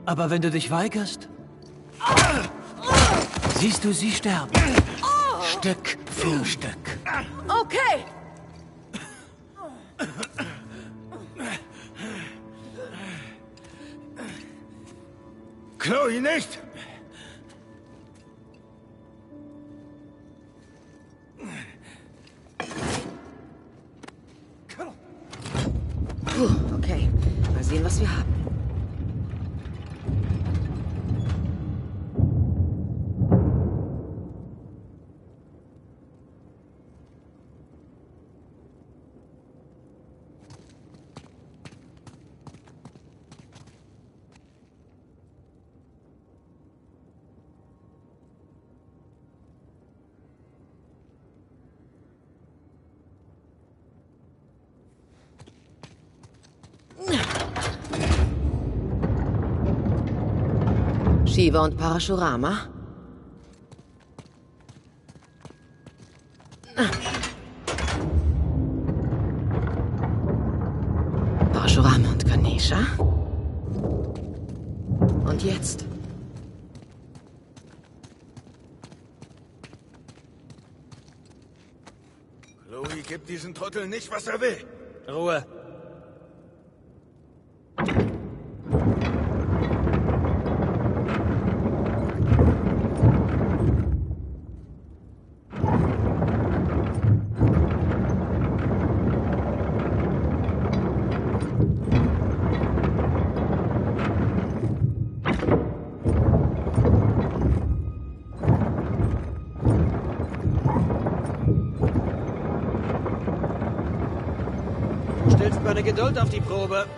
Aber wenn du dich weigerst, siehst du sie sterben. Stück für Stück. Okay. Chloe, nicht! Puh, okay. Mal sehen, was wir haben. Shiva und Parashurama? Parashurama und Ganesha? Und jetzt? Chloe, gib diesen Trottel nicht, was er will. Ruhe. Stellst meine Geduld auf die Probe.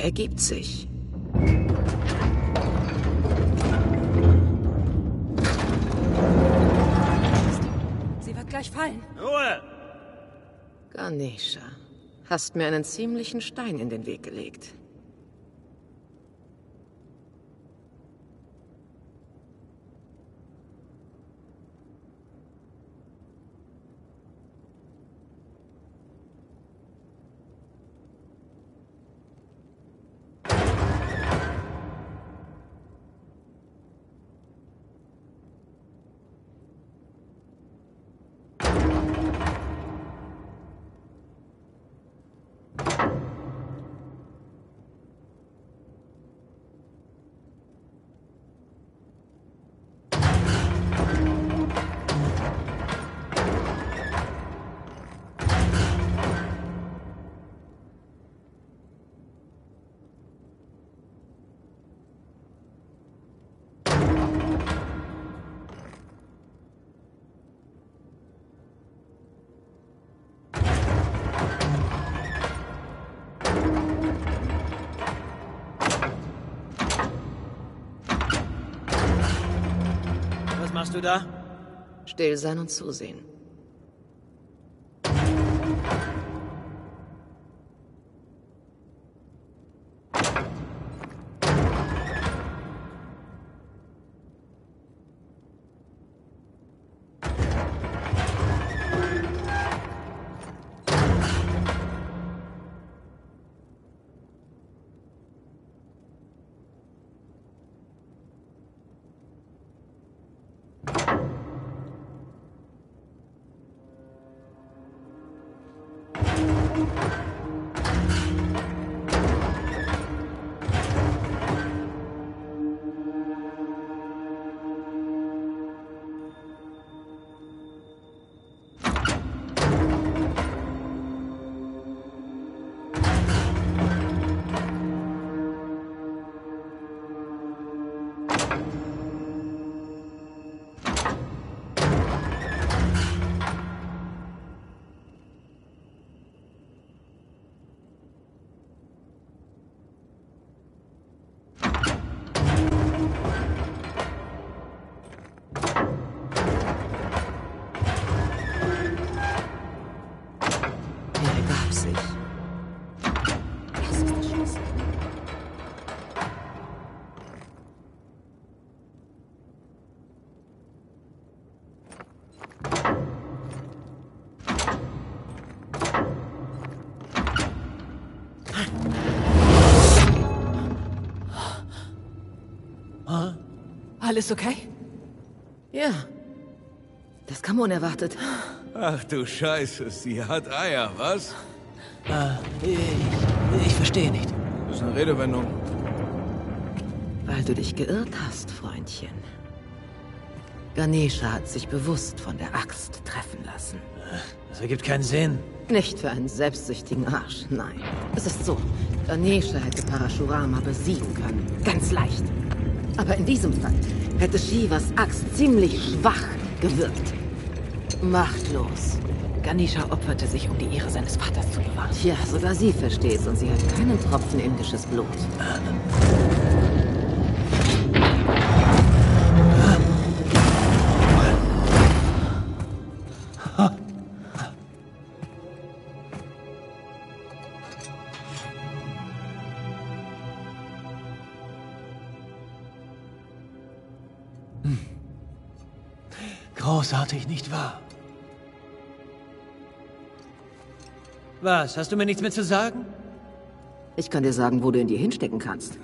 ergibt sich. Sie wird gleich fallen. Ruhe! Ganesha, hast mir einen ziemlichen Stein in den Weg gelegt. Was machst du da? Still sein und zusehen. Alles okay? Ja, das kam unerwartet. Ach du Scheiße, sie hat Eier, was? Ich verstehe nicht. Das ist eine Redewendung. Weil du dich geirrt hast, Freundchen. Ganesha hat sich bewusst von der Axt treffen lassen. Das ergibt keinen Sinn. Nicht für einen selbstsüchtigen Arsch, nein. Es ist so, Ganesha hätte Parashurama besiegen können. Ganz leicht. Aber in diesem Fall hätte Shivas Axt ziemlich schwach gewirkt. Machtlos. Ganesha opferte sich, um die Ehre seines Vaters zu bewahren. Tja, sogar sie versteht's und sie hat keinen Tropfen indisches Blut. Großartig, nicht wahr? Was, hast du mir nichts mehr zu sagen? Ich kann dir sagen, wo du ihn dir hinstecken kannst.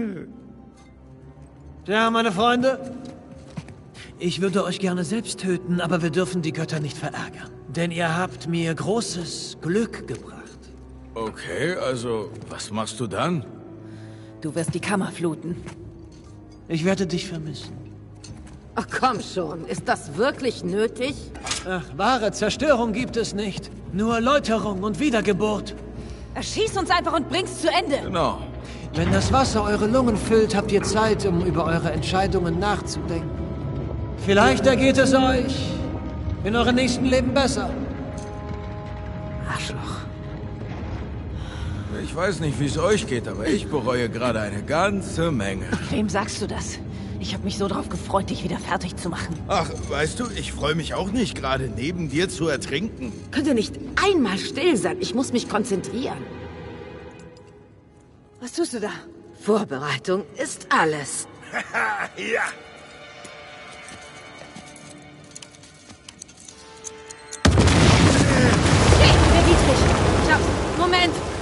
Ja, meine Freunde. Ich würde euch gerne selbst töten, aber wir dürfen die Götter nicht verärgern. Denn ihr habt mir großes Glück gebracht. Okay, also, was machst du dann? Du wirst die Kammer fluten. Ich werde dich vermissen. Ach komm schon, ist das wirklich nötig? Ach, wahre Zerstörung gibt es nicht. Nur Läuterung und Wiedergeburt. Erschieß uns einfach und bring's zu Ende. Genau. Wenn das Wasser eure Lungen füllt, habt ihr Zeit, um über eure Entscheidungen nachzudenken. Vielleicht ergeht es euch in eurem nächsten Leben besser. Arschloch. Ich weiß nicht, wie es euch geht, aber ich bereue gerade eine ganze Menge. Wem sagst du das? Ich habe mich so drauf gefreut, dich wieder fertig zu machen. Ach, weißt du, ich freue mich auch nicht, gerade neben dir zu ertrinken. Könnt ihr nicht einmal still sein? Ich muss mich konzentrieren. Was tust du da? Vorbereitung ist alles. Ja. Hey, der Dietrich! Ich hab's. Moment!